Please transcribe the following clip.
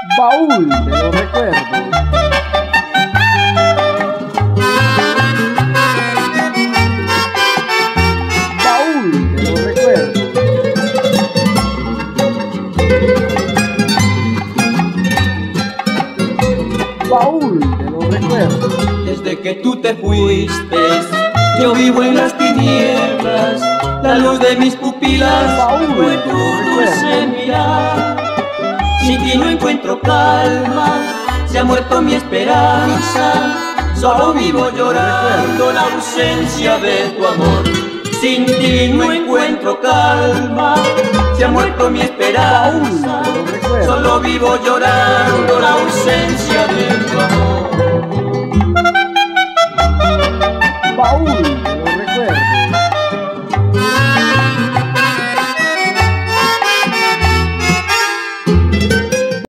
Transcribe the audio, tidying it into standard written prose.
Baúl de los recuerdos. Baúl de los recuerdos. Baúl de los recuerdos. Desde que tú te fuiste, yo vivo en las tinieblas. La luz de mis pupilas fue tu dulce mirar. Sin ti no encuentro calma, se ha muerto mi esperanza. Solo vivo llorando la ausencia de tu amor. Sin ti no encuentro calma, se ha muerto mi esperanza. Solo vivo llorando la ausencia de tu amor.